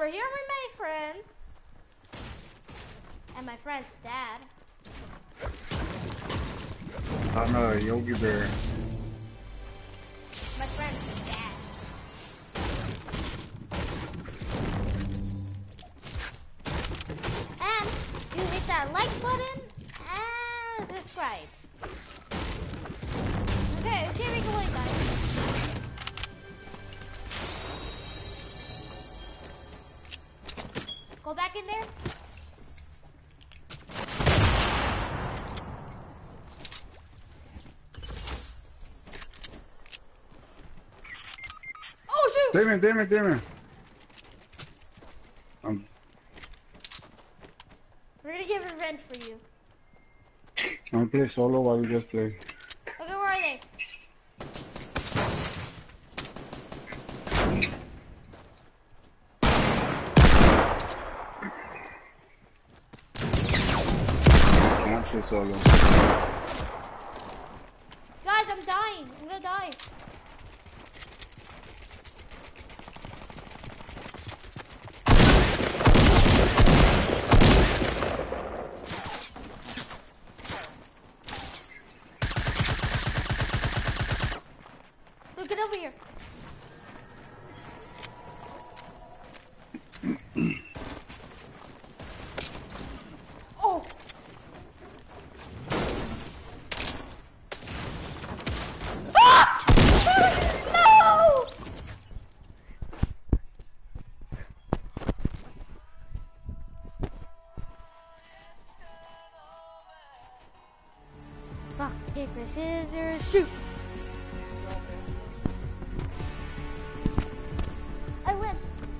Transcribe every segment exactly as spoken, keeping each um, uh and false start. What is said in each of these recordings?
over here with my friends. And my friend's dad. I'm a Yogi Bear. My friend's dad. And you hit that like button and subscribe. Okay, okay, we can wait, guys. Go back in there. Oh shoot! Damn it, damn it, damn it. Um, We're gonna get revenge for you. I'm gonna play solo while we just play. Okay, where are they? Can't play solo. Guys, I'm dying. I'm gonna die. Look, get over here. Oh. Ah! No! Rock, paper, scissors, shoot! I win!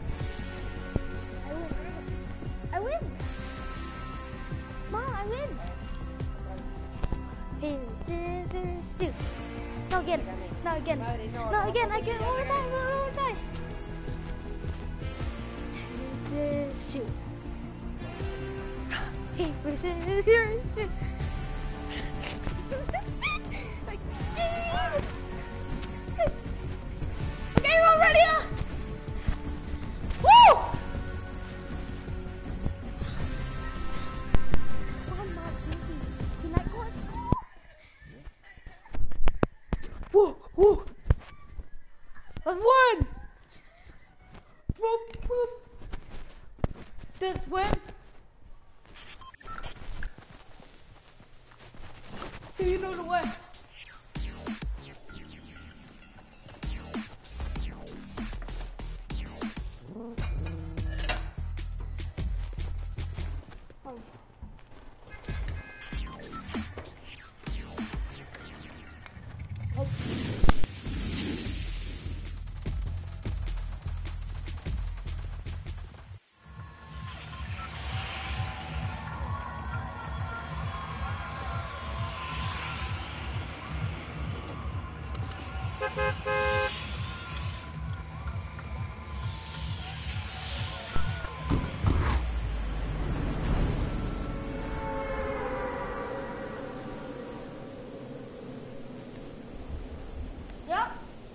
I win! I win! Mom, I win! Paper, scissors, shoot! No, again! No, again! No, again! I get one more time! One more time! Scissors, shoot! Paper, scissors, shoot! Okay, we're ready now! Woo! I'm not busy. Can I go? Let's go! Woo! Woo! I've won! Whoop, whoop. This win. Do you know the way? Yep.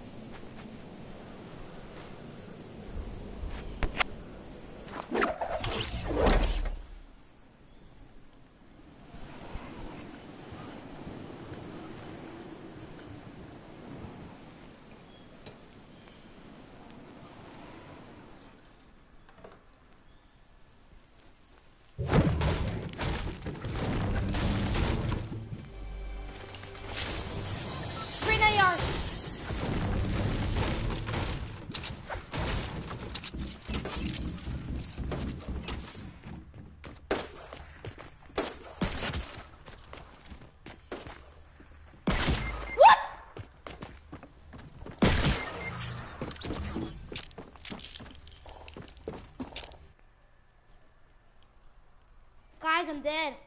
Three nine yards. What? Guys, I'm dead.